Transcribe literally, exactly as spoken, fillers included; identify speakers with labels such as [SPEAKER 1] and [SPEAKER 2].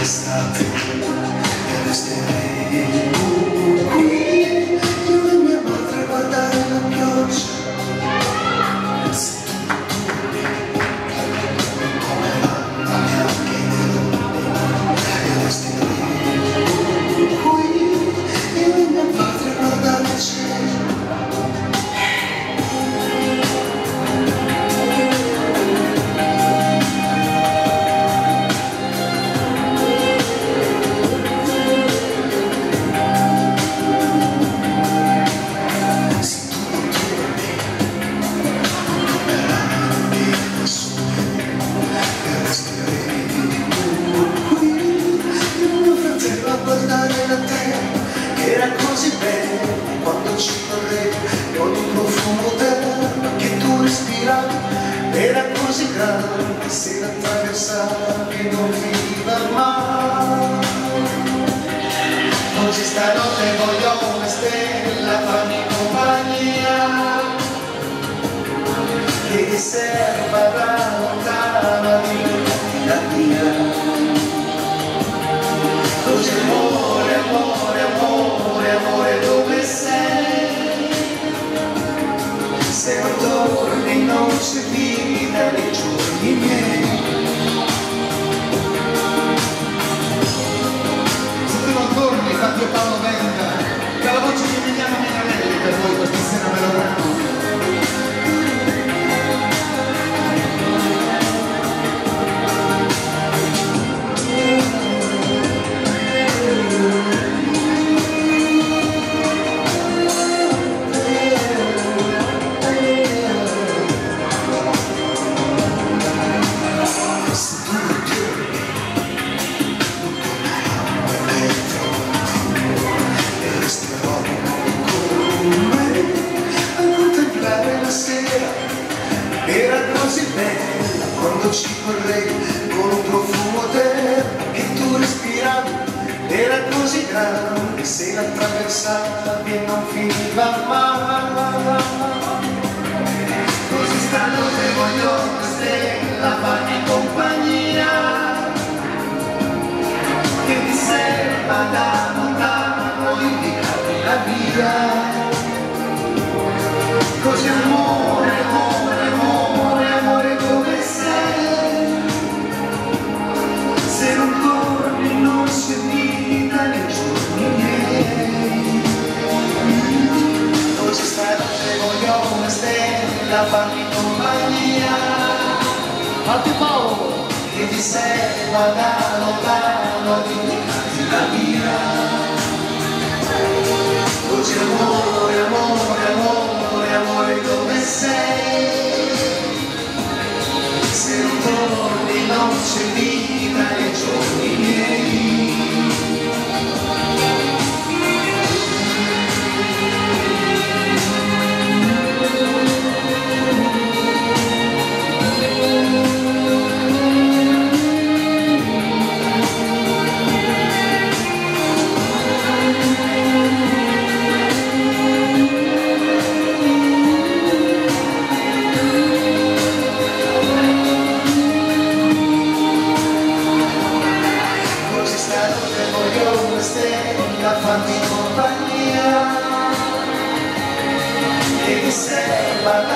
[SPEAKER 1] l'estate e resterei qui, io e mia madre a guardare la pioggia. Se tu torni come va, neanche nero, e resterei qui, io e mia madre a guardare il cielo. Era così bello quando ci correvi con il profumo terra che tu respiravi, era così grande se la attraversavi e non finiva mai. Oggi stanotte voglio una stella, fammi compagnia, che ti serva da lontana di la mia. Oggi amore, amore, amore, amore, dove sei? Se non torni non c'è vita nei giorni miei.
[SPEAKER 2] Se tu non torni, Fabio Paolo Venga, che la voce di Emiliano Minarelli per voi questa sera melodrama.
[SPEAKER 1] Era così bella quando ci correvi con un profumo d'erba che tu respiravi, era così grande se la attraversavi e non finiva mai. Così stanotte voglio una stella, fammi compagnia, che ti serva da lontano indicarti la via. Così amore, amore, amore, amore, dove sei? Se non torni non c'è vita nei giorni miei. Oggi stanotte voglio una stella, fammi compagnia,
[SPEAKER 2] Fabio Paolo,
[SPEAKER 1] che ti serva da lontano ad indicarti la via. Oggi amore, amore, amore, amore, dove sei? Se non torni non c'è vita nei giorni miei. Fammi compagnia, che ti serva